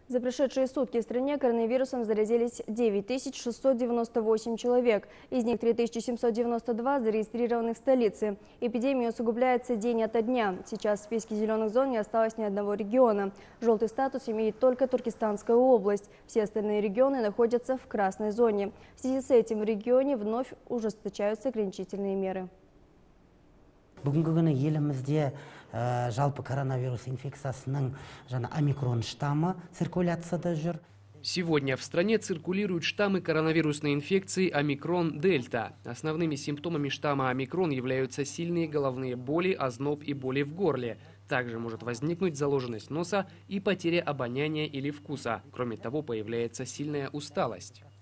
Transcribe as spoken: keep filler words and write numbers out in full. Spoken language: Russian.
За прошедшие сутки в стране коронавирусом заразились девять тысяч шестьсот девяносто восемь человек. Из них три тысячи семьсот девяносто два зарегистрированы в столице. Эпидемия усугубляется день ото дня. Сейчас в списке зеленых зон не осталось ни одного региона. Желтый статус имеет только Туркестанская область. Все остальные регионы находятся в красной зоне. В связи с этим в регионе вновь ужесточаются ограничительные меры. Бүгінгі күні елімізде жалпы коронавирус инфекциясының жана омикрон штаммы циркуляцияда жүр. Сегодня в стране циркулируют штаммы коронавирусной инфекции омикрон дельта. Основными симптомами штамма омикрон являются сильные головные боли, озноб и боли в горле. Также может возникнуть заложенность носа и потеря обоняния или вкуса. Кроме того, появляется сильная усталость.